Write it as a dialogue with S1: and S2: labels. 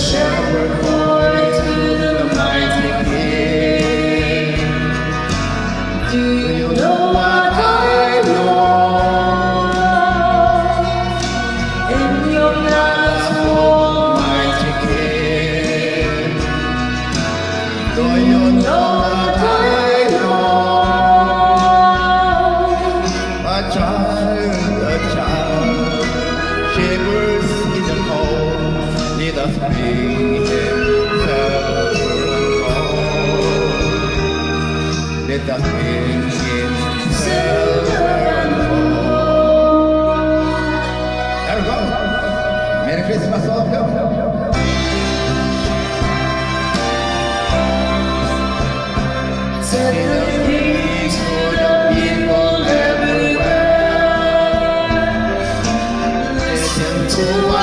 S1: shepherd boy to the mighty King. Do you know what I know? In your love, Almighty King. Do you know what I know? A child, shivers in the cold. Let us bring himself home. Let us bring himself home. There we go. Merry Christmas, all of you. Set the peace for the people everywhere. Listen to